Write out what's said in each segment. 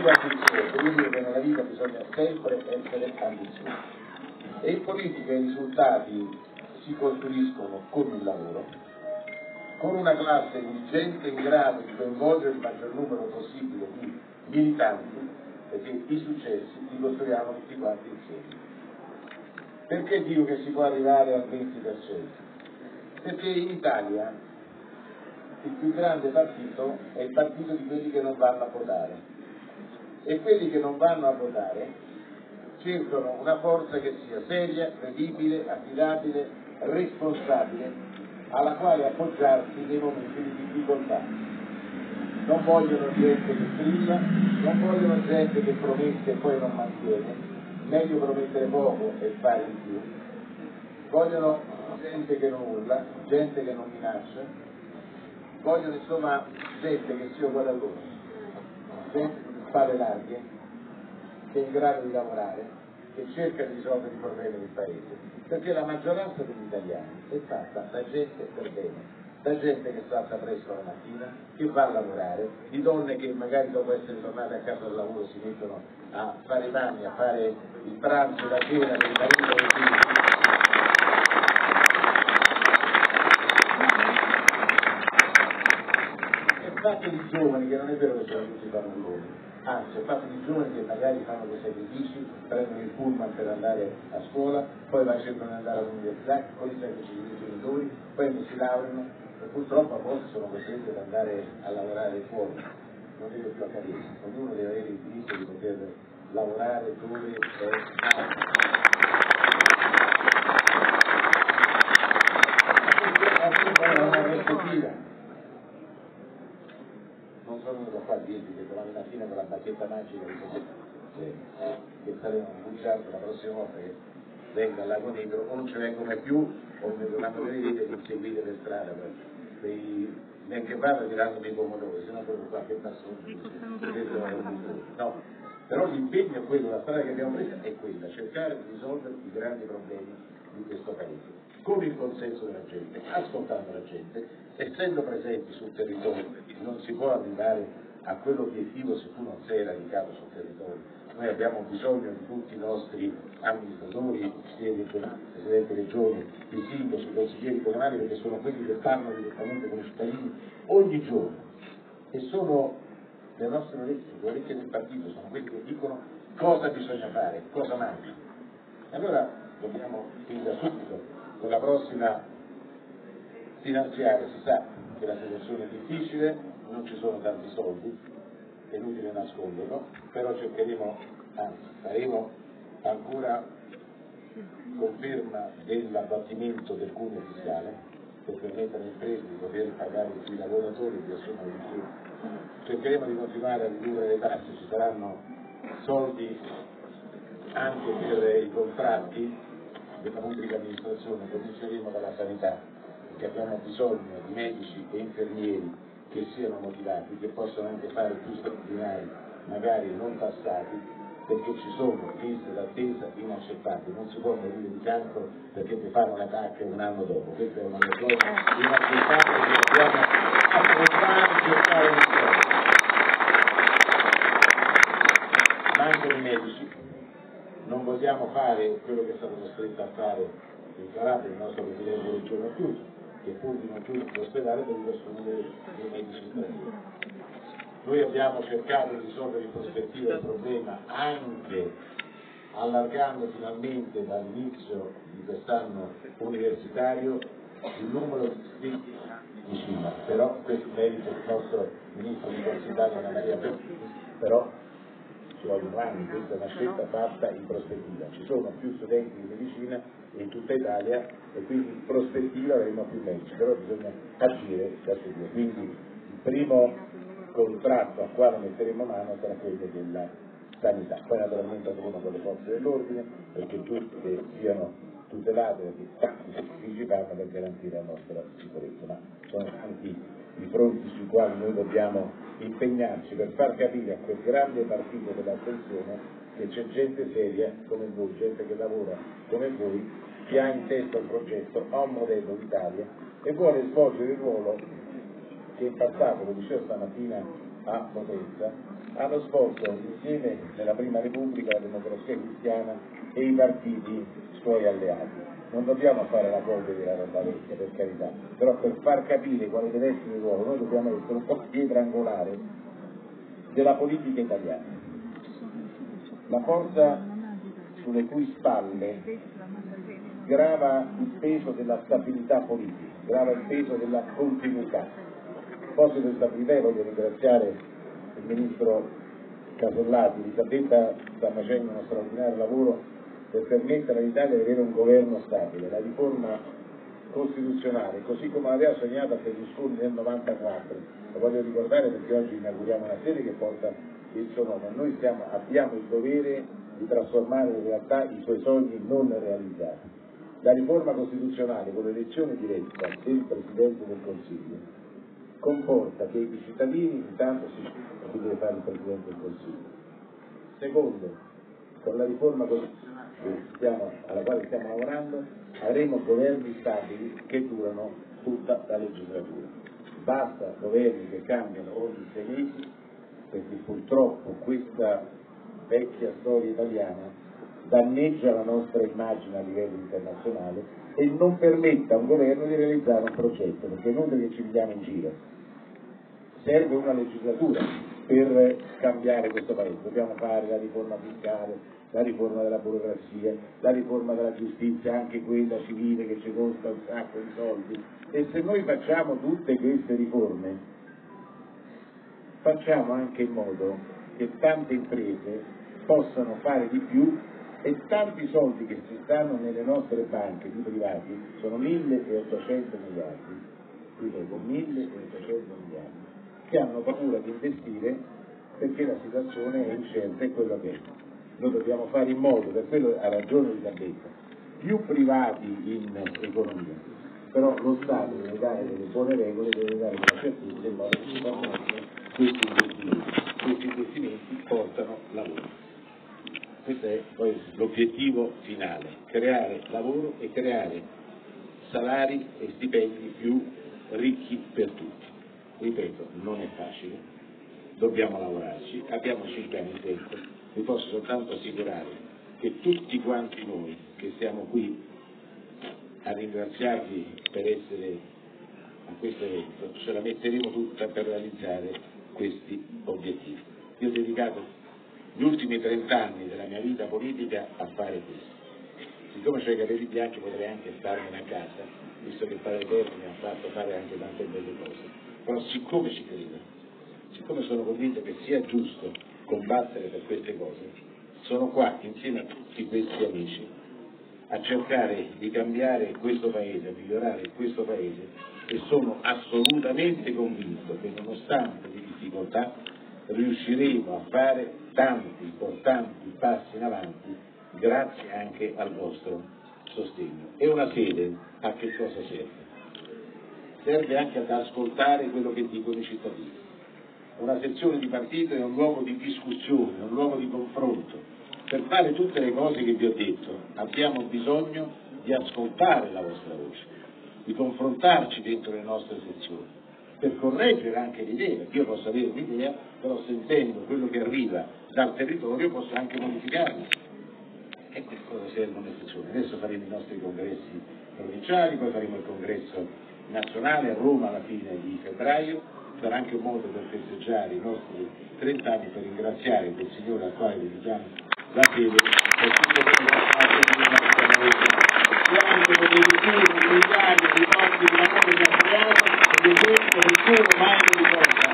più ambizioso, vuol dire che nella vita bisogna sempre essere ambiziosi. E in politica i risultati si costruiscono con il lavoro, con una classe dirigente in grado di coinvolgere il maggior numero possibile di militanti, perché i successi li costruiamo tutti quanti insieme. Perché dico che si può arrivare al 20%? Perché in Italia il più grande partito è il partito di quelli che non vanno a votare, e quelli che non vanno a votare cercano una forza che sia seria, credibile, affidabile, responsabile, alla quale appoggiarsi nei momenti di difficoltà. Non vogliono gente che strilla, non vogliono gente che promette e poi non mantiene, meglio promettere poco e fare di più. Vogliono gente che non urla, gente che non minaccia, vogliono insomma gente che sia uguale a loro, gente con le spalle larghe, che è in grado di lavorare, che cerca di risolvere i problemi del paese, perché la maggioranza degli italiani è fatta da gente per bene, da gente che salta presto la mattina, che va a lavorare, di donne che magari dopo essere tornate a casa dal lavoro si mettono a fare i panni, a fare il pranzo, la cena per i mariti e i figli. È fatto di giovani che non è vero che sono tutti fannulloni, anzi è fatto di giovani che magari fanno dei sacrifici, prendono il pullman per andare a scuola, poi cercano di andare all'università, poi si sacrificano i genitori, poi si laureano e purtroppo a volte sono costretti ad andare a lavorare fuori. Non deve più accadere, ognuno deve avere il diritto di poter lavorare dove è una prospettiva. Non sono venuto qua a dirvi che domani mattina con la bacchetta magica che saremo annunciati la prossima volta che vengo al Lago Negro, o non ci vengo mai più, o mi dovranno vedere e mi seguite per strada, neanche vado tirando dei pomodori, se no proprio qualche passaggio. No, però l'impegno è quello, la strada che abbiamo presa è quella, cercare di risolvere i grandi problemi di questo paese, con il consenso della gente, ascoltando la gente, essendo presenti sul territorio. Non si può arrivare a quell'obiettivo se tu non sei radicato sul territorio. Noi abbiamo bisogno di tutti i nostri amministratori, i consiglieri regionali, i presidenti regioni, i sindaci, i consiglieri comunali, perché sono quelli che parlano direttamente con i cittadini ogni giorno e sono le nostre orecchie, le orecchie del partito, sono quelli che dicono cosa bisogna fare, cosa manca. E allora dobbiamo fin da subito, con la prossima finanziaria, si sa che la situazione è difficile, non ci sono tanti soldi, è inutile nasconderlo, però cercheremo, anzi faremo ancora conferma dell'abbattimento del cuneo fiscale per permettere alle imprese di poter pagare i lavoratori di assumere di più. Cercheremo di continuare a ridurre le tasse, ci saranno soldi anche per i contratti della pubblica amministrazione, cominceremo dalla sanità, perché abbiamo bisogno di medici e infermieri che siano motivati, che possano anche fare più straordinari, magari non tassati, perché ci sono liste d'attesa inaccettabili, non si può morire di cancro perché ti fanno l'attacco un anno dopo, questa è una cosa inaccettabile che dobbiamo affrontare e cercare di risolvere. Mancano i medici, non vogliamo fare quello che è stato costretto a fare in Calabria il nostro presidente del giorno chiuso, che pur di non chiudere l'ospedale doveva assumere dei medici stranieri. Noi abbiamo cercato di risolvere in prospettiva il problema anche allargando finalmente dall'inizio di quest'anno universitario il numero di iscritti in Cina, però questo merito il nostro ministro universitario Anna Maria Bettini, però ci vogliono anni, questa è una scelta fatta in prospettiva, ci sono più studenti di medicina in tutta Italia e quindi in prospettiva avremo più medici, però bisogna agire da subito, quindi il primo contratto al quale metteremo mano sarà quello della sanità, poi naturalmente andremo con le forze dell'ordine perché è giusto che siano tutelate perché tanti sacrifici fanno per garantire la nostra sicurezza, ma sono tanti i fronti sui quali noi dobbiamo impegnarci per far capire a quel grande partito dell'attenzione che c'è gente seria come voi, gente che lavora come voi, che ha in testa un progetto, ha un modello d'Italia e vuole svolgere il ruolo che in passato, lo dicevo stamattina a Potenza, hanno svolto insieme nella Prima Repubblica la Democrazia Cristiana e i partiti suoi alleati. Non dobbiamo fare la copia della roba vecchia, per carità, però per far capire quale deve essere il ruolo, noi dobbiamo essere un po' pietra angolare della politica italiana. La forza sulle cui spalle grava il peso della stabilità politica, grava il peso della continuità. A proposito di stabilità, voglio ringraziare il Ministro Casellati. Elisabetta sta facendo uno straordinario lavoro per permettere all'Italia di avere un governo stabile. La riforma costituzionale, così come l'aveva sognata Berlusconi nel 94, lo voglio ricordare perché oggi inauguriamo una sede che porta il suo nome. Noi abbiamo il dovere di trasformare in realtà i suoi sogni non realizzati. La riforma costituzionale con l'elezione diretta del Presidente del Consiglio comporta che i cittadini intanto si scelgono chi deve fare il Presidente del Consiglio. Secondo, con la riforma costituzionale alla quale stiamo lavorando avremo governi stabili che durano tutta la legislatura. Basta governi che cambiano ogni 6 mesi, perché purtroppo questa vecchia storia italiana danneggia la nostra immagine a livello internazionale e non permette a un governo di realizzare un progetto, perché è inutile che ci vediamo in giro. Serve una legislatura per cambiare questo paese, dobbiamo fare la riforma fiscale, la riforma della burocrazia, la riforma della giustizia, anche quella civile che ci costa un sacco di soldi, e se noi facciamo tutte queste riforme facciamo anche in modo che tante imprese possano fare di più e tanti soldi che ci stanno nelle nostre banche di privati sono 1.800 miliardi, ripeto 1.800 miliardi, che hanno paura di investire perché la situazione è incerta e quello che è. Noi dobbiamo fare in modo, per quello ha ragione Elisabetta, più privati in economia, però lo Stato deve dare delle buone regole, deve dare della certezza in modo che si possano fare questi investimenti. Questi investimenti portano lavoro. Questo è poi l'obiettivo finale, creare lavoro e creare salari e stipendi più ricchi per tutti. Ripeto, non è facile, dobbiamo lavorarci, abbiamo 5 anni di tempo, vi posso soltanto assicurare che tutti quanti noi che siamo qui a ringraziarvi per essere a questo evento, ce la metteremo tutta per realizzare questi obiettivi. Io ho dedicato gli ultimi 30 anni della mia vita politica a fare questo. Siccome ho i capelli bianchi potrei anche starmene a casa, visto che il Padre Eterno mi ha fatto fare anche tante belle cose, però siccome ci credo, siccome sono convinto che sia giusto combattere per queste cose, sono qua insieme a tutti questi amici a cercare di cambiare questo Paese, a migliorare questo Paese, e sono assolutamente convinto che nonostante le difficoltà riusciremo a fare tanti importanti passi in avanti grazie anche al vostro sostegno. E una sede a che cosa serve? Serve anche ad ascoltare quello che dicono i cittadini. Una sezione di partito è un luogo di discussione, un luogo di confronto. Per fare tutte le cose che vi ho detto abbiamo bisogno di ascoltare la vostra voce, di confrontarci dentro le nostre sezioni, per correggere anche le idee, perché io posso avere un'idea, però sentendo quello che arriva dal territorio posso anche modificarla. E queste cose servono le sezioni. Adesso faremo i nostri congressi provinciali, poi faremo il congresso nazionale a Roma alla fine di febbraio, sarà anche un modo per festeggiare i nostri 30 anni, per ringraziare quel Signore al quale dedichiamo la fede per tutto quello che ha fatto di nostro Paese, e anche per le misure migliaia di posti di lavoro che ha creato e di questo nessuno mai lo ricorda.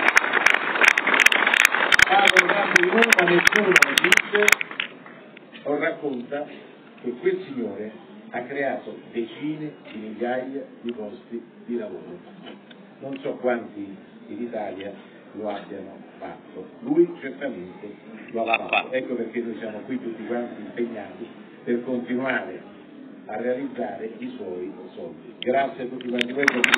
Parlo tanto di nuovo, ma nessuno lo dice o racconta che quel Signore ha creato decine di migliaia di posti di lavoro. Non so quanti in Italia lo abbiano fatto, lui certamente lo ha fatto. Ecco perché noi siamo qui tutti quanti impegnati per continuare a realizzare i suoi sogni. Grazie a tutti quanti voi per il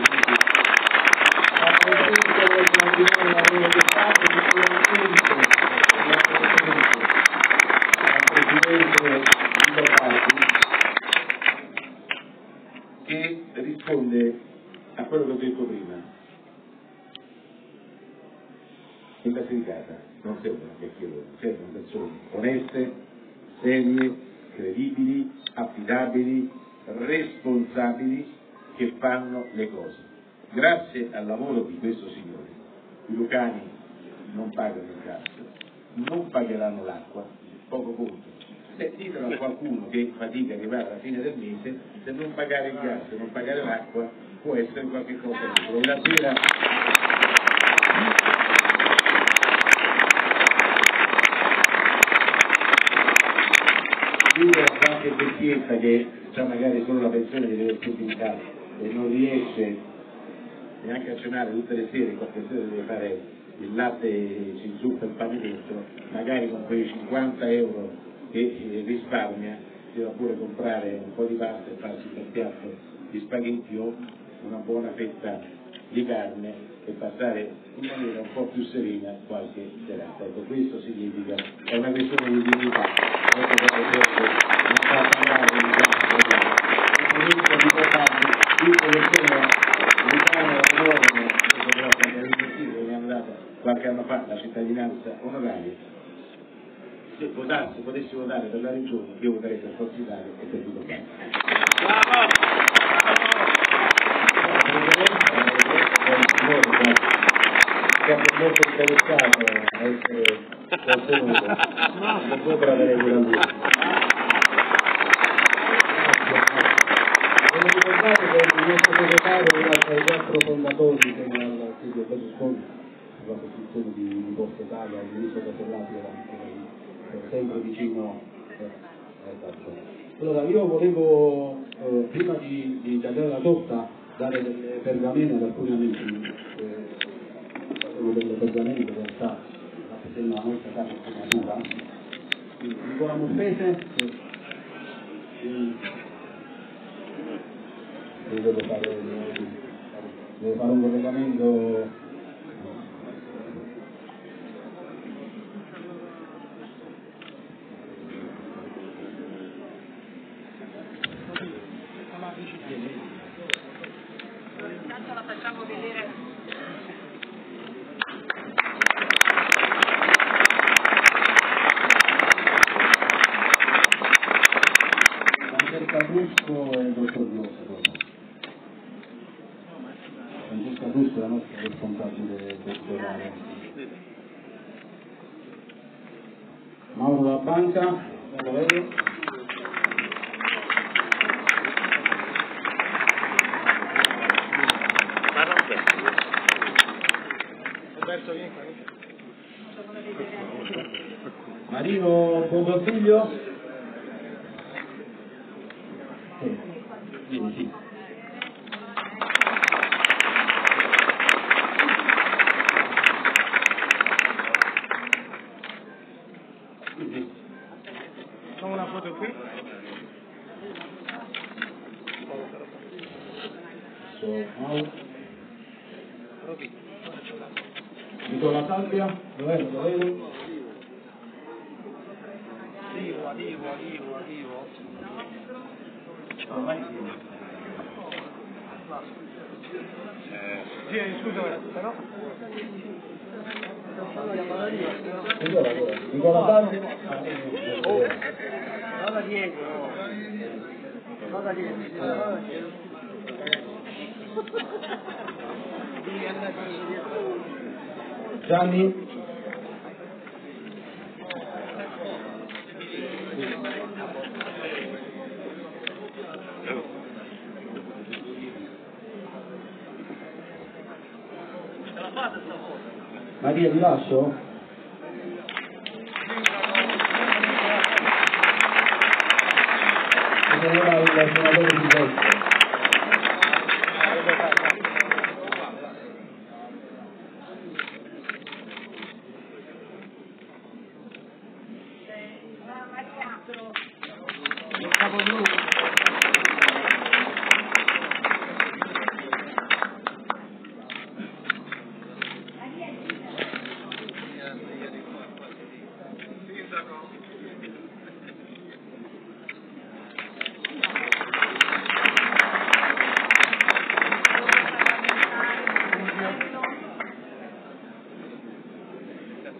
che risponde a quello che ho detto prima. in Basilicata non servono chiacchieroni, servono persone oneste, serie, credibili, affidabili, responsabili, che fanno le cose. Grazie al lavoro di questo signore, i lucani non pagano il gas, non pagheranno l'acqua, poco conto. Ditelo a qualcuno che fatica ad arrivare alla fine del mese, se non pagare il gas, se non pagare l'acqua, può essere qualche cosa di la sera. Dire a qualche vecchietta che ha magari solo la pensione di vedere tutti in casa e non riesce neanche a cenare tutte le sere, qualche sera deve fare il latte, ci zuppa il pane dentro, magari con quei 50 euro che risparmia si va pure comprare un po' di pasta e farsi un piatto di spaghetti o una buona fetta di carne e passare in maniera un po' più serena qualche serata. Ecco, questo significa, è una questione di dignità, non fa pagare di tutte le persone l'Italia enorme, mi hanno dato qualche anno fa la cittadinanza onoraria. Se potessi votare per la regione, io voterei per Forza Italia e per Vito Bianchi. Siamo molto interessato a essere contenuto, non può per avere quella lui. Voglio ricordare che il nostro segretario è uno tra i 4 fondatori che al studio Berlusconi sulla costruzione di Forza Italia, il ministro Casellati era anche sempre vicino allora io volevo prima di tagliare la torta dare delle pergamene ad alcuni amici sono delle pergamene che in realtà rappresentano la nostra casa natura Nicola Muffese deve fare un collegamento intanto la facciamo vedere. Francesca Brusco e il dottor Biosco. Francesca Brusco è la nostra responsabile culturale. Mauro La Banca, Marino Pogofiglio. Sì. Facciamo una foto qui. Nicola Salvia, dov'è? Arrivo. Sì, scusa, però. Nicola Salvia. Vada dietro. Gianni. Maria, vi lascio? Ed ora il senatore Di Destra.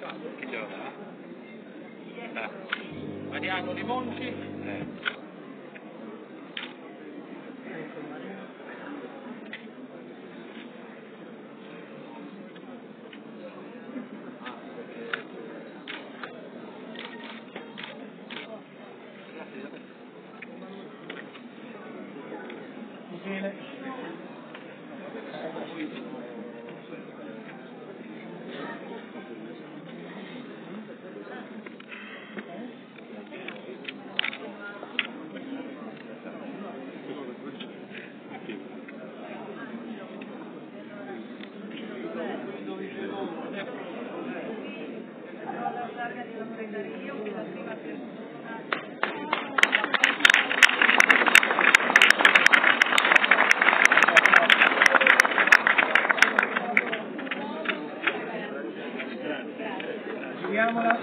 Chi ce lo dà? Mariano Limonti. Michele. Giriamola.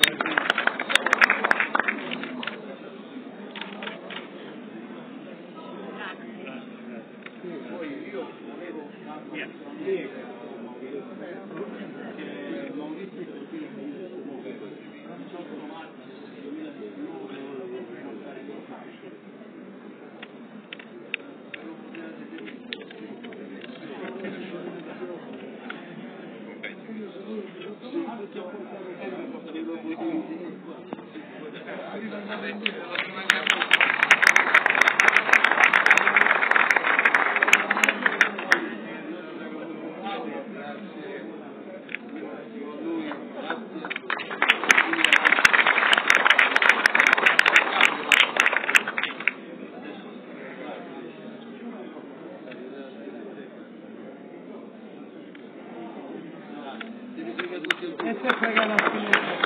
E se frega la fine.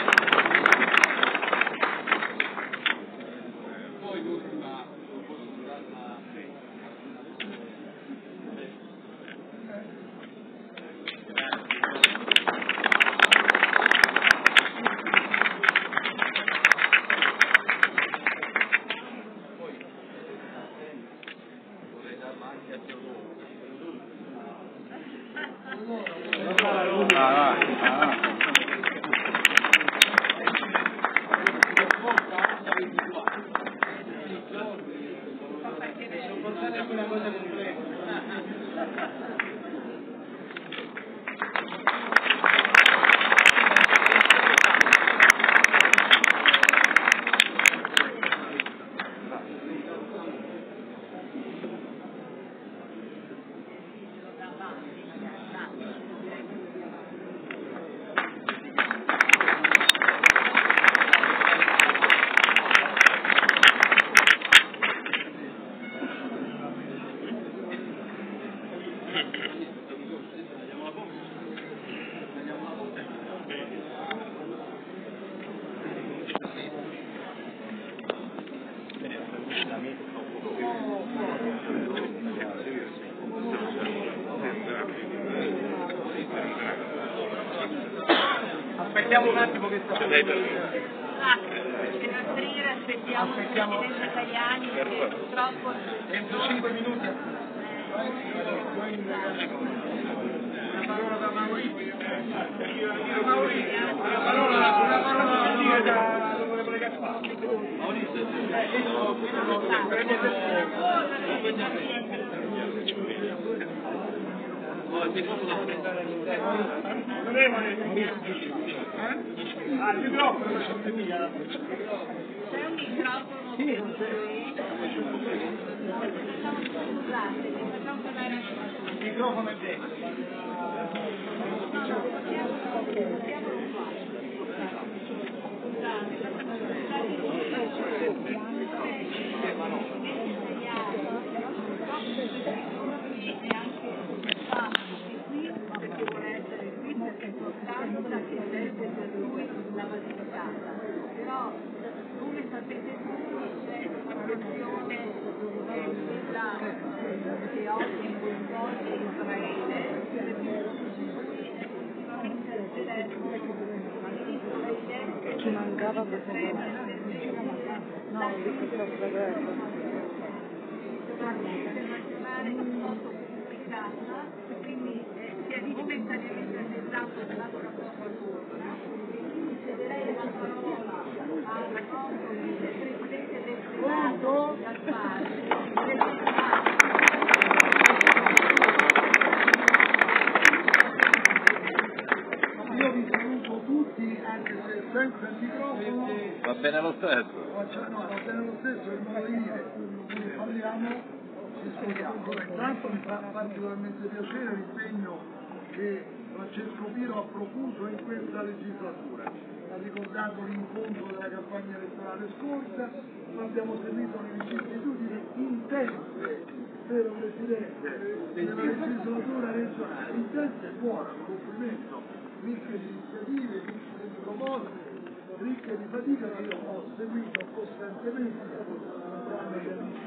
Aspettiamo un attimo che sta per aprire aspettiamo il presidente Tajani che purtroppo entro 5 minuti. Una parola da Maurizio. Una parola da dire da l'onorevole Gasparri. Maurizio, il microfono. c'è un microfono che scusate, facciamo parlare Il microfono è dentro. perché vuole essere qui perché soltanto la chiesa per lui la Basilicata, però come sapete tutti c'è una questione che oggi coinvolge Israele, Ci mancava proprio no, di questo prodotto. internazionale molto complicata, quindi si è momentaneamente analizzato dal lato rapporto al voto. Sì, anche se senza il microfono. Va bene lo stesso. No, va bene lo stesso, il modo di dire. Noi parliamo, ci spieghiamo. Intanto mi fa particolarmente piacere l'impegno che Francesco Piro ha profuso in questa legislatura. Ha ricordato l'incontro della campagna elettorale scorsa, abbiamo seguito le vicissitudini intense del Presidente della legislatura regionale. Intense e buone, un complimento, ricche di iniziative, ricche di proposte, ricche di fatica che io ho seguito costantemente da parte di amici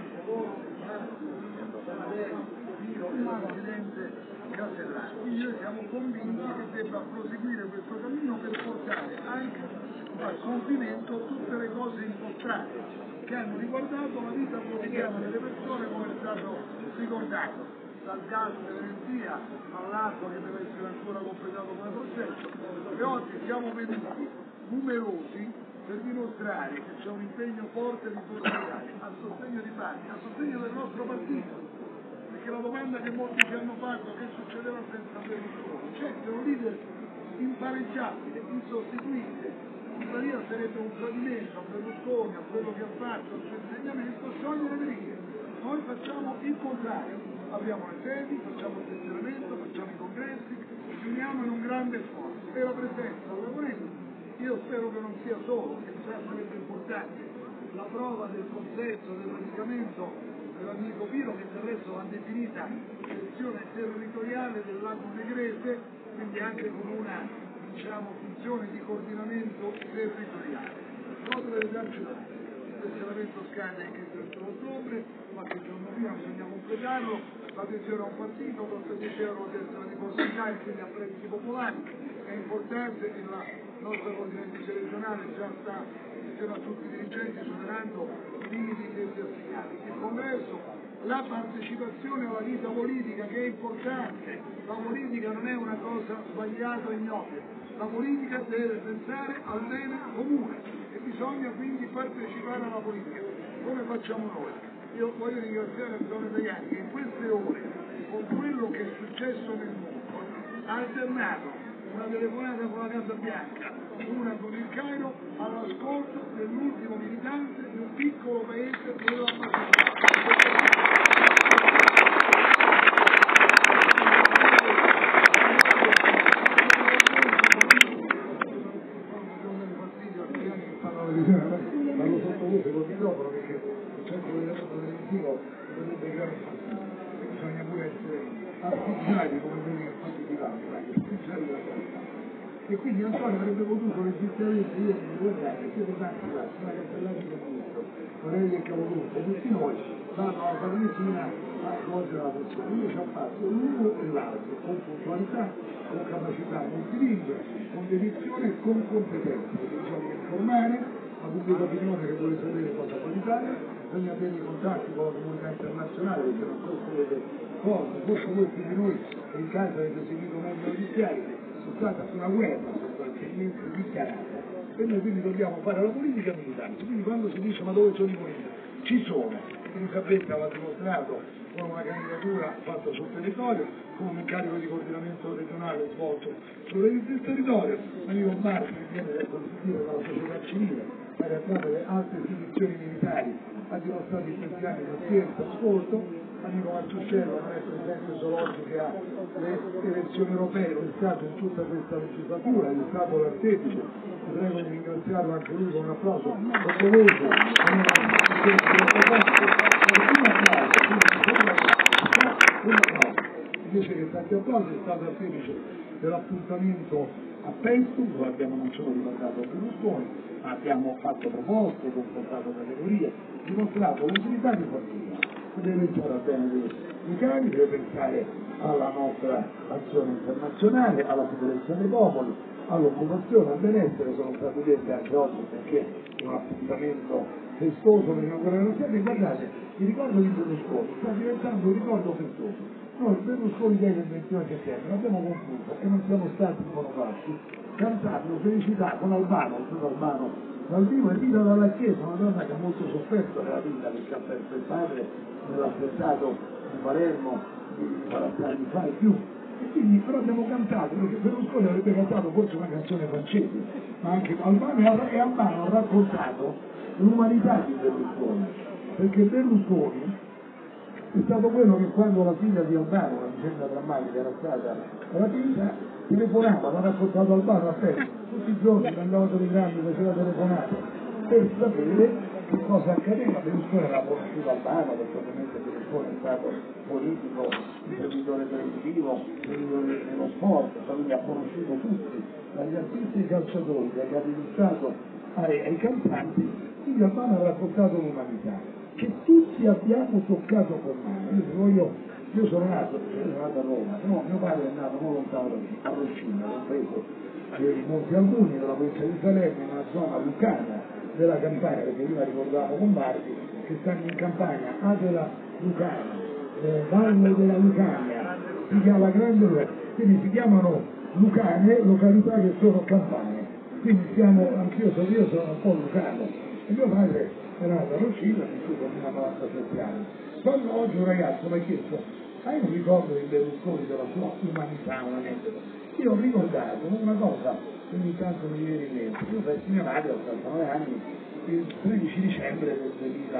il Presidente Casellati. Quindi noi siamo convinti che debba proseguire questo cammino per portare anche a compimento tutte le cose importanti che hanno riguardato la vita quotidiana delle persone, come è stato ricordato, dal gas dell'energia all'acqua che deve essere ancora completato come processo. E oggi siamo venuti numerosi per dimostrare che c'è un impegno forte di Forza Italia a sostegno di Parti, a sostegno del nostro partito. Perché la domanda che molti ci hanno fatto, che succedeva senza Berlusconi? Certo, è un leader impareggiabile, insostituibile. Tuttavia sarebbe un tradimento a Berlusconi, a quello che ha fatto, al suo insegnamento, sciogliere le righe. Noi facciamo il contrario, apriamo le sedi, facciamo il tesseramento, facciamo i congressi, ci uniamo in un grande sforzo e la presenza alla Lorenzo, io spero che non sia solo, che già sarebbe importante, la prova del consenso, del radicamento dell'amico Piro, che del resto l'ha definita sezione territoriale del Lago Negrese, quindi anche con una funzione di coordinamento territoriale. Proprio delle già il tesseramento scade il 31 ottobre, qualche giorno prima bisogna completarlo, l'adesione a un partito costa 10 euro a testa di Forza Italia, quindi a prezzi popolari, è importante che la nostra coordinatrice regionale già sta insieme a tutti i dirigenti superando i limiti che si assegnati. Il congresso, la partecipazione alla vita politica che è importante, la politica non è una cosa sbagliata o ignobile, la politica deve pensare al bene comune e bisogna quindi partecipare alla politica, come facciamo noi. Io voglio ringraziare Antonio Tajani che in queste ore, con quello che è successo nel mondo, ha alternato una telefonata con la Casa Bianca, una con il Cairo, all'ascolto dell'ultimo militante di un piccolo paese della Macedonia. Parlo sottovoce col microfono perché il centro dell'elettrotelevisivo dovrebbe creare fastidio. Bisogna pure essere artigiani come quelli che fanno di là, artigiani della qualità. E quindi Antonio avrebbe potuto legittimamente ieri ricordare che siete tanti là, una Castellati che ha visto, Morelli e Cavolunte, tutti noi vanno alla Farnesina a svolgere la funzione. Io ci ho fatto l'uno e l'altro, con puntualità, con capacità multilingue, con dedizione e con competenza. Bisogna informare la pubblica opinione che vuole sapere cosa fa l'Italia, bisogna avere i contatti con la comunità internazionale perché non so se avete cose, forse voi più di noi che in casa avete seguito meglio gli schiavi, è stata una guerra sostanzialmente dichiarata e noi quindi dobbiamo fare la politica militante, quindi quando si dice ma dove sono i politici? Ci sono, Elisabetta l'ha dimostrato con una candidatura fatta sul territorio, con un incarico di coordinamento regionale svolto sul territorio, Mario Marchi viene dalla società civile, in realtà delle altre istituzioni militari, ha dimostrato in questi anni pazienza, ascolto, amico Martuscello non è presente solo oggi che ha le elezioni europee, lo è stato in tutta questa legislatura, è stato l'artefice, vi prego di ringraziarlo anche lui con un applauso sottovoce, invece che tanti applausi è stato artefice dell'appuntamento a Pestum, dove abbiamo non solo ricordato Berlusconi, ma abbiamo fatto proposte, confrontato categorie, dimostrato l'utilità di partita. Deve pensare al bene dei cari, deve pensare alla nostra azione internazionale, alla sicurezza dei popoli, all'occupazione, al benessere. Sono stati detti anche oggi perché è un appuntamento festoso per inaugurare la sede. Guardate, il ricordo di Berlusconi sta diventando un ricordo festoso. Noi Berlusconi Day del 29 settembre abbiamo concluso e non siamo stati monofatti cantando felicità con Albano, il suo Albano dal vivo e Vita dalla Chiesa, una donna che ha molto sofferto nella vita perché ha perso il padre nell'attentato di Palermo di 40 anni fa e più, E quindi però abbiamo cantato, perché Berlusconi avrebbe cantato forse una canzone francese, ma anche Albano, e Albano ha raccontato l'umanità di Berlusconi, perché Berlusconi è stato quello che quando la figlia di Albano, una vicenda drammatica, era stata rapita, telefonava, l'ha raccontato Albano a te, tutti i giorni andava alle grandi, faceva telefonate per sapere che cosa accadeva. Berlusconi aveva conosciuto Albano, perché ovviamente Berlusconi è stato politico, imprenditore televisivo, imprenditore dello sport, quindi ha conosciuto tutti, dagli artisti ai calciatori, dagli capi di Stato ai cantanti, quindi Albano ha raccontato l'umanità che tutti abbiamo toccato con mano. Io sono nato a Roma, no, mio padre è nato non lontano da qui, a Roscina, l'ho preso dei Monti Albuni, della provincia di Salerno, in una zona lucana della Campania, perché prima ricordavo Lombardi, che stanno in Campania, Adela Lucana, Valle della Lucania, si chiama Grande Lucania, quindi si chiamano Lucane, località che sono campane, quindi anch'io sono un po' lucano, e mio padre era nato a Roscina, vissuto fino a 97 anni. Quando oggi un ragazzo mi ha chiesto, hai un ricordo di Berlusconi, della sua umanità, un aneddoto? Io ho ricordato una cosa che ogni tanto mi viene in mente. Io persi mia madre a 89 anni il 13 dicembre del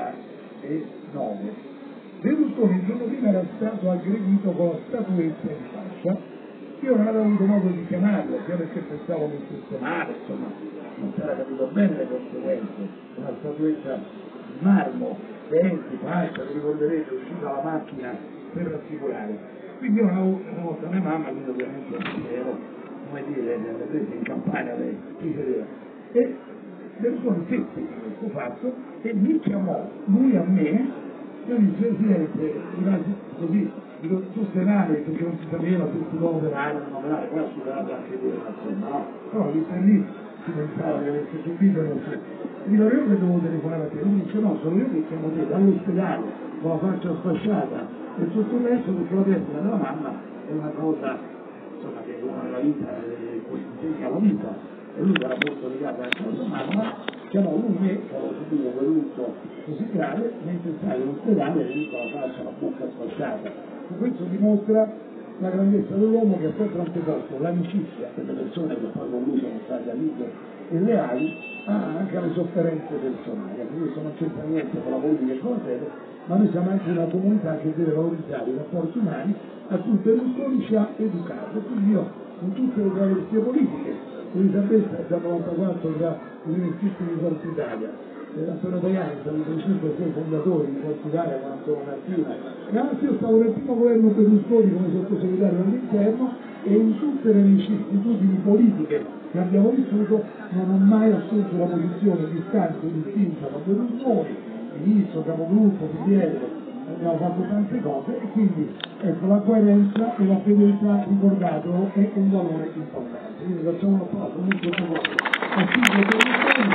2009. Berlusconi il giorno prima era stato aggredito con la statuetta in faccia. Io non avevo avuto modo di chiamarlo, sia perché pensavo mi stesse male, insomma, non si era capito bene le conseguenze. Una statuetta di marmo, denti, faccia, vi ricorderete, è uscita la macchina per rassicurare. Quindi io non avevo rivolto a mia mamma, quindi ovviamente ero, come dire, le prese in campagna, lei si sedeva. E Berlusconi fece questo fatto e mi chiamò, lui a me, io gli disse, Presidente, così, tu sperare perché non si sapeva se si doveva operare o non operare, poi ha superato anche quello, insomma, no? Però lì per lì si pensava che avesse subito, non so. Dico, io che devo telefonare a te? Lui dice, no, sono io che chiamo te dall'ospedale, con la faccia sfasciata e tutto il resto, perché la perdita della mamma è una cosa, insomma, che uno nella vita, insegna la vita, e lui era molto legato anche alla sua mamma, chiamò lui me, che avevo subito quel lutto così grave, mentre stavo in ospedale e lì con la faccia, la bocca sfasciata. Questo dimostra la grandezza dell'uomo che ha sempre anteposto l'amicizia delle persone che poi con lui sono state amiche e leali anche alle sofferenze personali. Questo non c'entra niente con la politica e con la fede, ma noi siamo anche una comunità che deve valorizzare i rapporti umani a cui Berlusconi ci ha educato. Quindi io, in tutte le travestie politiche, Elisabetta dal 94 già l'università di Forza Italia, Antonio Tajani, sono i 5 6 fondatori di Forza Italia con Antonio Martina, e anzi io stavo nel primo governo Berlusconi come sottosegretario all'interno e in tutte le vicissitudini politiche che abbiamo vissuto non ho mai assunto una posizione distante o distinta da Berlusconi, ministro, capogruppo, PDL, abbiamo fatto tante cose e quindi ecco, la coerenza e la fedeltà, ricordatelo, è un valore importante. Quindi facciamo un applauso molto forte a Silvio Berlusconi,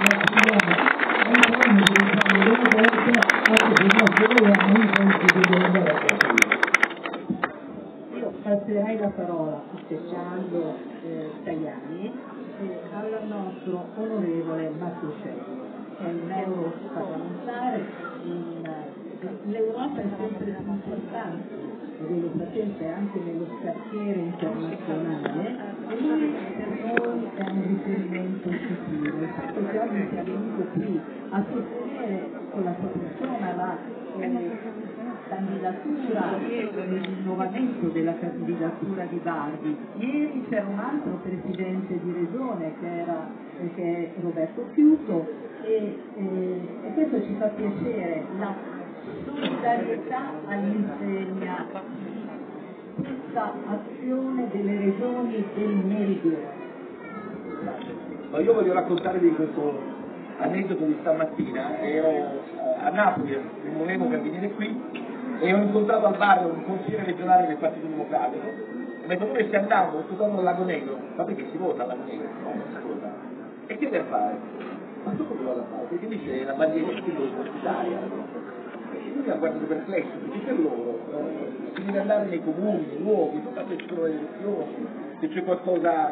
Io passerei la parola, aspettando Tajani, al nostro onorevole Mattucelli, che è un europarlamentare. L'Europa è sempre più importante, e lo sapete anche nello scacchiere internazionale, e lui per noi è un riferimento sicuro. Il fatto che oggi sia venuto qui a sostenere con la sua persona la candidatura e il rinnovamento della candidatura di Bardi. Ieri c'era un altro presidente di regione che è Roberto Fiuto e questo ci fa piacere, la solidarietà all'insegna, questa azione delle regioni del meridione. Ma io voglio raccontarvi questo aneddoto di stamattina. Ero a Napoli, mi muovevo per venire qui e ho incontrato al bar un consigliere regionale del Partito Democratico. Mi ha detto, dove stai andando? Sto andando al Lago Negro. Ma perché si vota al Lago Negro? No, non si vota. E che deve fare? Ma tu come vado a fare? Perché dice la bandiera universitaria. Lui mi ha guardato perplesso, perché per loro si deve andare nei comuni, nei luoghi, tutta questa elezioni, se c'è qualcosa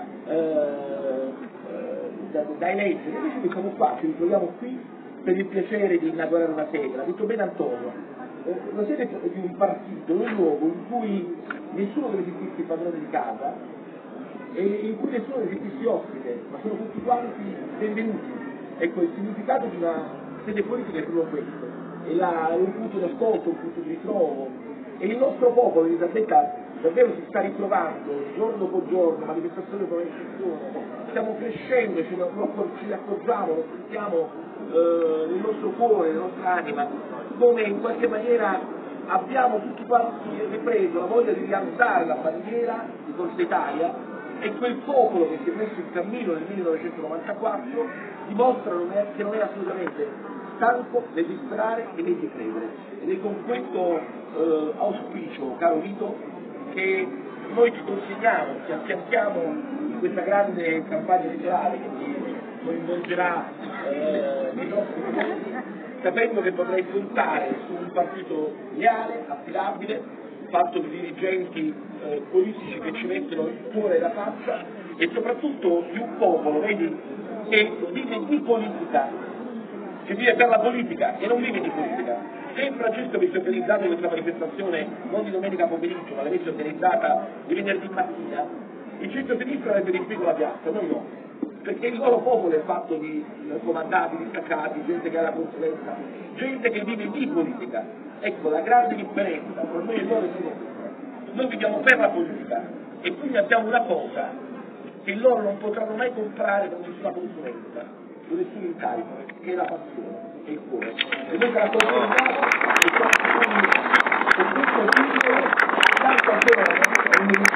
da eleggere. Invece noi siamo qua, ci ritroviamo qui per il piacere di inaugurare una sede. L'ha detto bene Antonio, la sede di un partito è un luogo in cui nessuno deve sentirsi padrone di casa e in cui nessuno deve sentirsi ospite, ma sono tutti quanti benvenuti. Ecco, il significato di una sede politica è proprio questo, è un punto di ascolto, un punto di ritrovo, e il nostro popolo, Elisabetta, davvero si sta ritrovando giorno dopo giorno, manifestazione dopo manifestazione, stiamo crescendo, ce ne accorgiamo, lo sentiamo nel nostro cuore, nella nostra anima, come in qualche maniera abbiamo tutti quanti ripreso la voglia di rialzare la bandiera di Forza Italia, e quel popolo che si è messo in cammino nel 1994 dimostra che non è assolutamente stanco né di sperare e né di credere. Ed è con questo auspicio, caro Vito, che noi ci consegniamo, ci affianchiamo in questa grande campagna elettorale che coinvolgerà i nostri momenti, sapendo che potrai contare su un partito leale, affidabile, fatto di dirigenti politici che ci mettono il cuore e la faccia, e soprattutto di un popolo, vedi, che vive di politica, che vive per la politica e non vive di politica. Se in Francesco avesse organizzato questa manifestazione non di domenica pomeriggio, ma l'avesse organizzata di venerdì mattina, il centro-sinistra avrebbe riempito la piazza, noi no, perché il loro popolo è fatto di comandati, distaccati, gente che ha la consulenza, gente che vive di politica. Ecco la grande differenza tra noi e loro è questa. Noi viviamo per la politica e quindi abbiamo una cosa che loro non potranno mai comprare con nessuna consulenza, con nessun incarico, che è la passione e il cuore. E noi ce la consumiamo e siamo con questo titolo tanto ancora non mi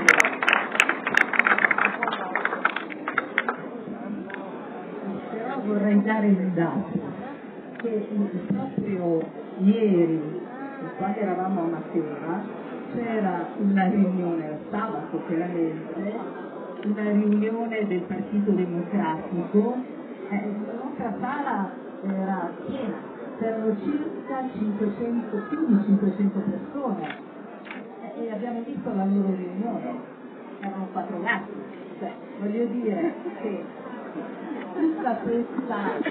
Però vorrei dare un dato, che proprio ieri, quando eravamo a Matera, c'era una riunione, sabato chiaramente, una riunione del Partito Democratico, la nostra sala era piena, c'erano circa 500, più di 500 persone, e abbiamo visto la loro riunione, erano 4 gatti, cioè voglio dire che tutta questa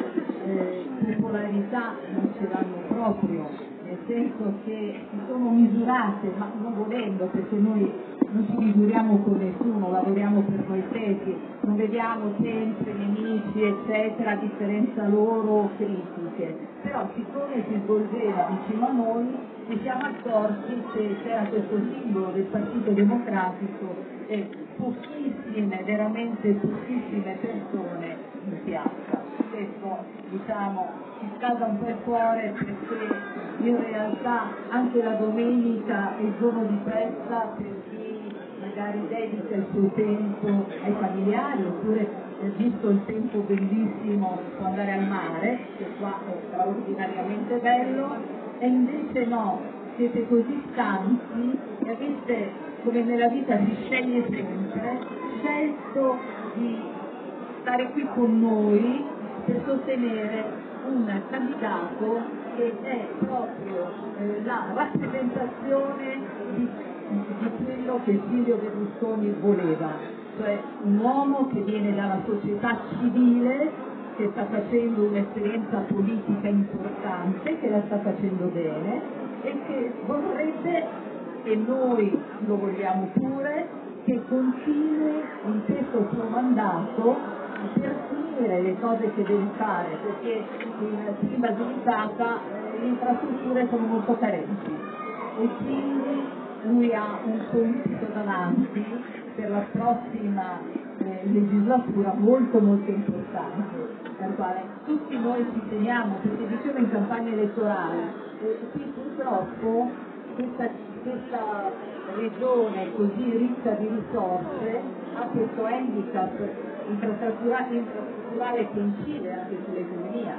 popolarità non ce l'hanno proprio, nel senso che si sono misurate, ma non volendo, perché noi non ci misuriamo con nessuno, lavoriamo per noi stessi, non vediamo sempre nemici eccetera, a differenza loro critiche, però siccome si svolgeva vicino a noi ci siamo accorti che c'era questo simbolo del Partito Democratico e pochissime, veramente pochissime persone in piazza. Questo diciamo ci scalda un po' il cuore, perché in realtà anche la domenica è giorno di festa per chi magari dedica il suo tempo ai familiari, oppure visto il tempo bellissimo può andare al mare, che qua è straordinariamente bello, e invece no, siete così stanchi e avete, come nella vita si sceglie sempre, scelto di stare qui con noi per sostenere un candidato che è proprio la rappresentazione di quello che Silvio Berlusconi voleva, cioè un uomo che viene dalla società civile, che sta facendo un'esperienza politica importante, che la sta facendo bene e che vorrebbe, e noi lo vogliamo pure, che continui in questo suo mandato per finire le cose che deve fare, perché in Basilicata le infrastrutture sono molto carenti e quindi lui ha un compito davanti per la prossima legislatura molto molto importante, al quale tutti noi ci teniamo, perché dicevo in campagna elettorale, qui purtroppo questa regione così ricca di risorse ha questo handicap infrastrutturale che incide anche sull'economia.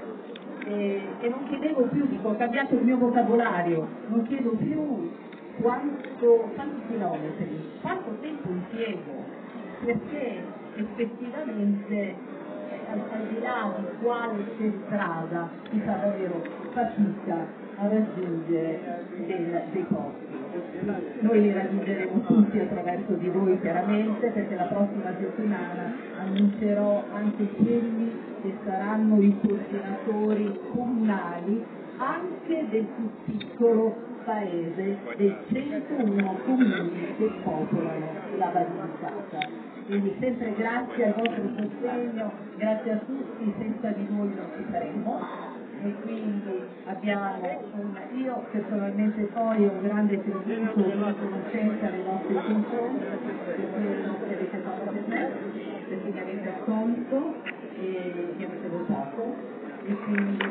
E non chiedevo più, dico, ho cambiato il mio vocabolario, non chiedo più quanti chilometri, quanto tempo impiego, perché effettivamente al di là di quale strada si fa davvero fatica a raggiungere dei posti. Noi li raggiungeremo tutti attraverso di voi chiaramente, perché la prossima settimana annuncerò anche quelli che saranno i coordinatori comunali anche del più piccolo paese dei 101 comuni che popolano la Basilicata. Quindi sempre grazie al vostro sostegno, grazie a tutti, senza di voi non ci saremmo. E quindi io personalmente poi ho un grande tributo di riconoscenza nei vostri confronti per quello che avete fatto per me, perché mi avete accolto e mi avete votato, e quindi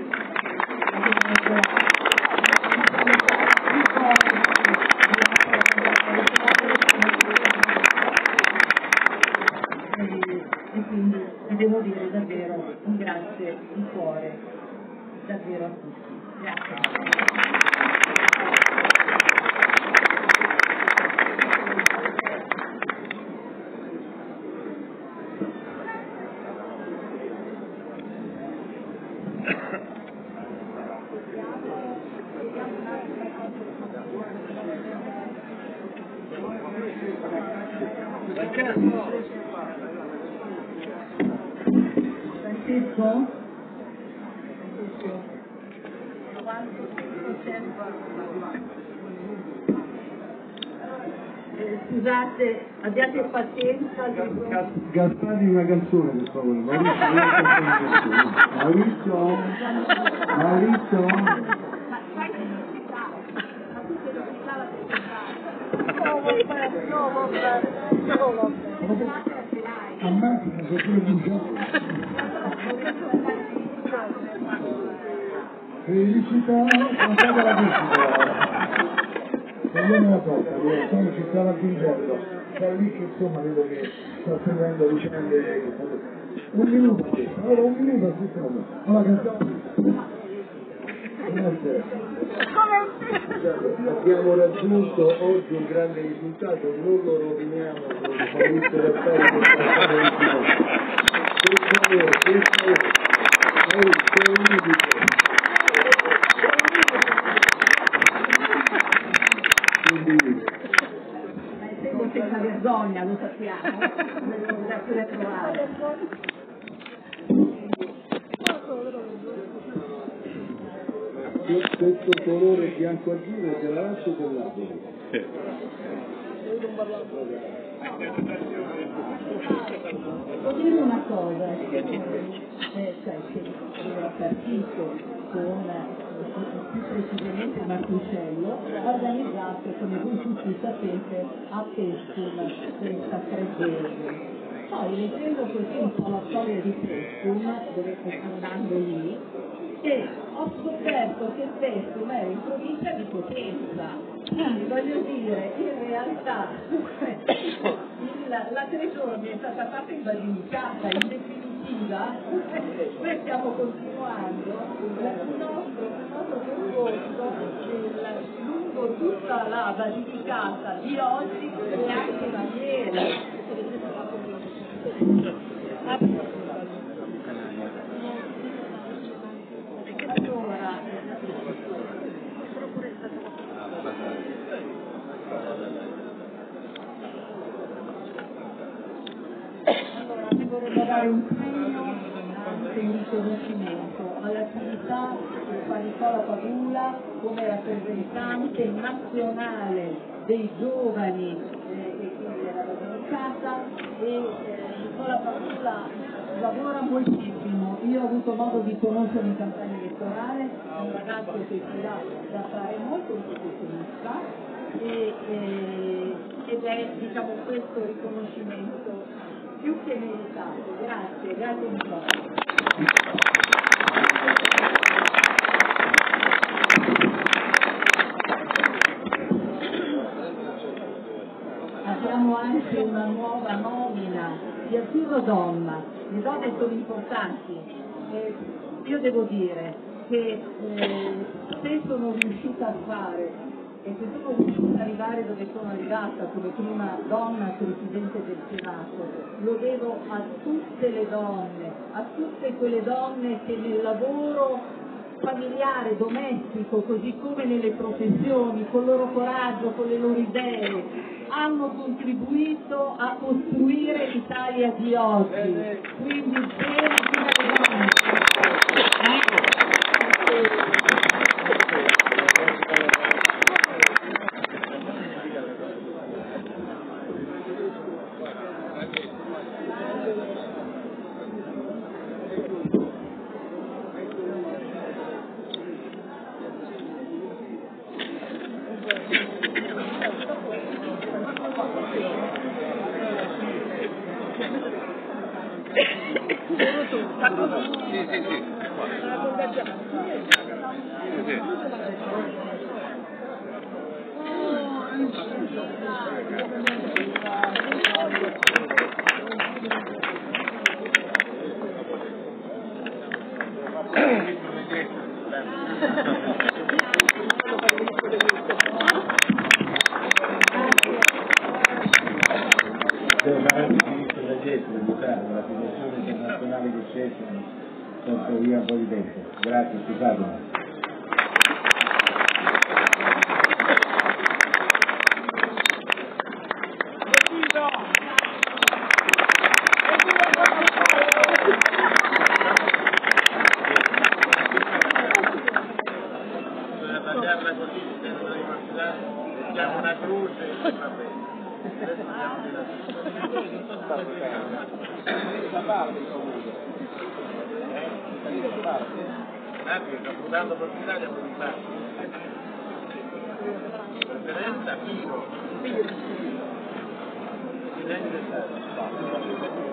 e quindi vi devo dire davvero un grazie di cuore, davvero a tutti. Grazie. Francesco? Scusate, abbiate pazienza. Gaspari una canzone per favore. Maurizio? Ammazza, che tu di gioco. Felicità, cantate la musica. Togliamo la porta, sono ci stava attingendo. Da lì che insomma vedo che sta seguendo vicende. Un minuto, allora un minuto a tutto. Allora canzone. Abbiamo raggiunto oggi un grande risultato, non lo roviniamo con Maurizio Gaspari Siamo senza vergogna, lo sappiamo, da pure trovare. questo colore bianco-azzurro te la lascio con l'Apoli. Posso dire una cosa, cioè che era partito con più precisamente Martuscello, organizzato, come voi tutti sapete, a Pestum senza Freddelli. Poi leggendo così un po' la storia di Pestum, dove sto andando lì, e ho scoperto che Pestum era in provincia di Potenza. Voglio dire, in realtà la tre giorni è stata fatta in Basilicata, in definitiva noi stiamo continuando un nostro percorso lungo tutta la Basilicata di oggi e anche da ieri. Allora, vi vorrei dare un premio, anche un riconoscimento all'attività che fa Nicola Padula come rappresentante nazionale dei giovani e quindi della Basilicata, e Nicola Padula lavora moltissimo. Io ho avuto modo di conoscerlo in campagna elettorale, è un ragazzo che si dà da fare molto, un professionista, ed è, diciamo, questo riconoscimento più che meritato. Grazie Nicola. Abbiamo anche una nuova nomina di Azzurro Donna. Le donne sono importanti. Io devo dire che se sono riuscita a fare e se sono riuscita ad arrivare dove sono arrivata come prima donna Presidente del Senato, lo devo a tutte le donne, a tutte quelle donne che nel lavoro familiare, domestico, così come nelle professioni, con il loro coraggio, con le loro idee, hanno contribuito a costruire l'Italia di oggi. Quindi bene alle donne. Sì, sì, sì. Sì, Devo fare il ministro del gesto, la situazione internazionale che c'è, porto via un po' di tempo. Grazie, scusatemi. Diamo una croce e va bene. Sto votando per l'Italia per l'Italia. Preferenza Pino. Presidente del Stato.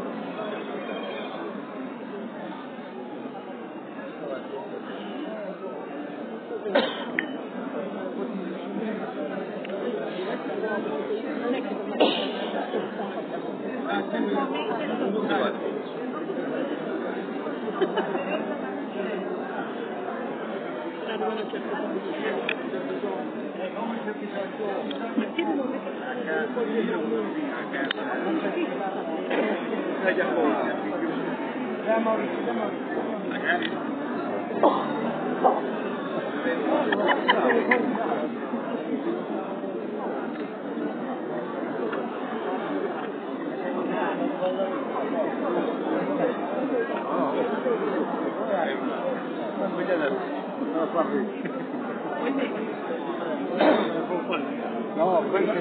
No,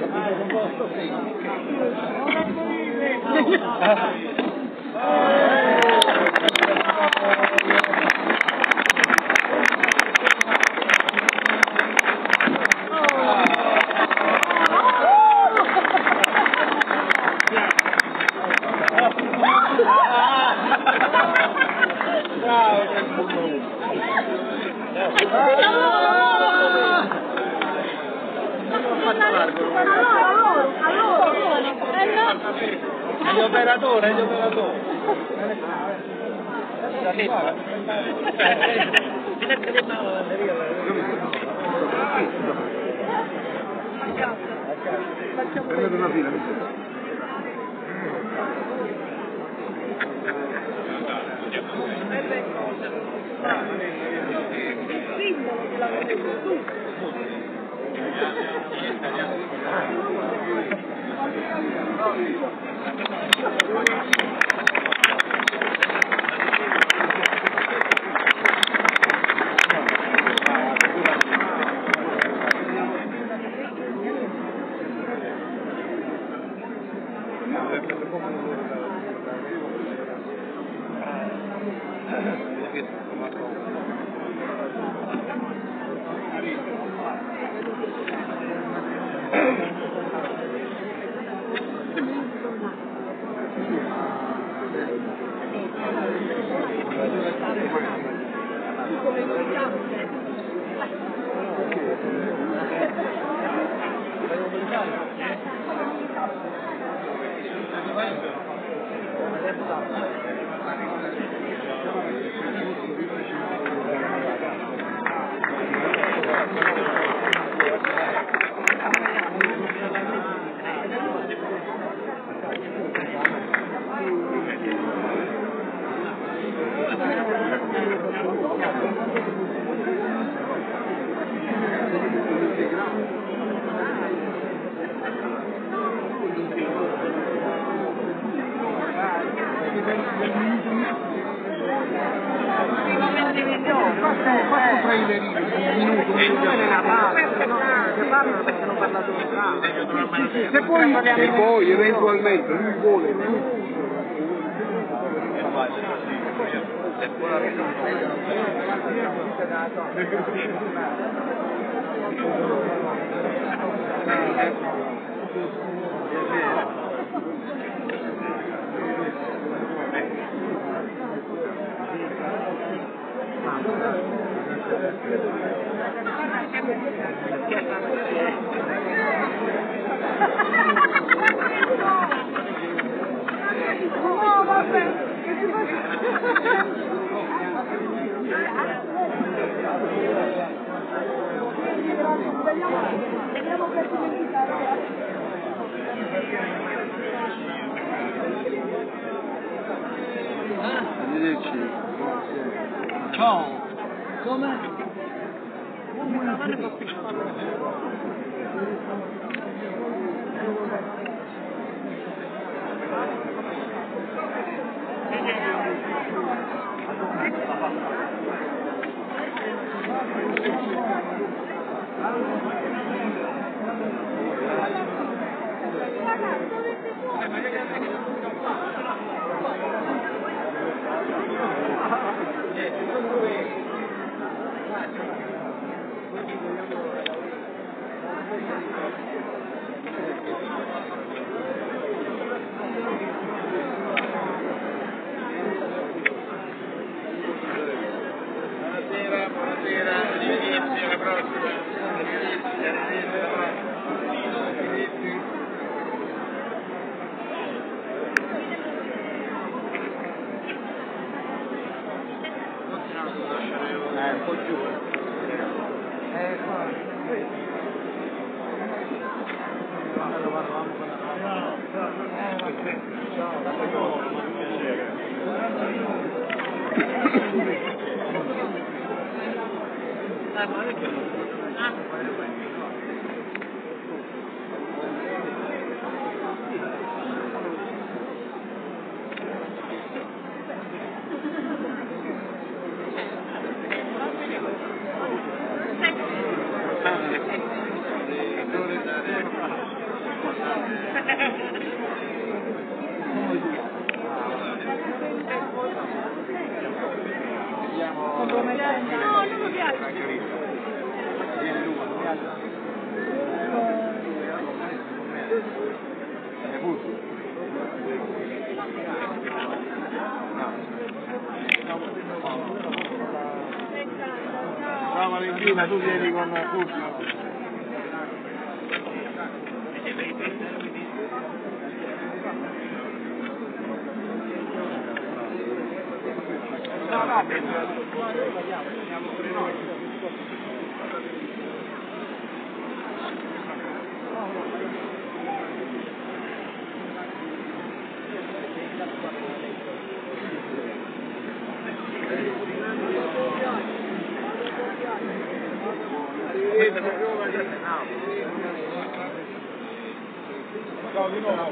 Gli operatori. prendete una fila. Se poi eventualmente lui vuole No, vabbè, che si fa? Vediamo per dimenticare. Arrivederci. Ciao. Come? Buonasera, arrivederci, alla prossima. Arrivederci, alla prossima. Arrivederci. Un po' giù. Ciao Valentina, tu vieni con Fulvio. Ciao di nuovo.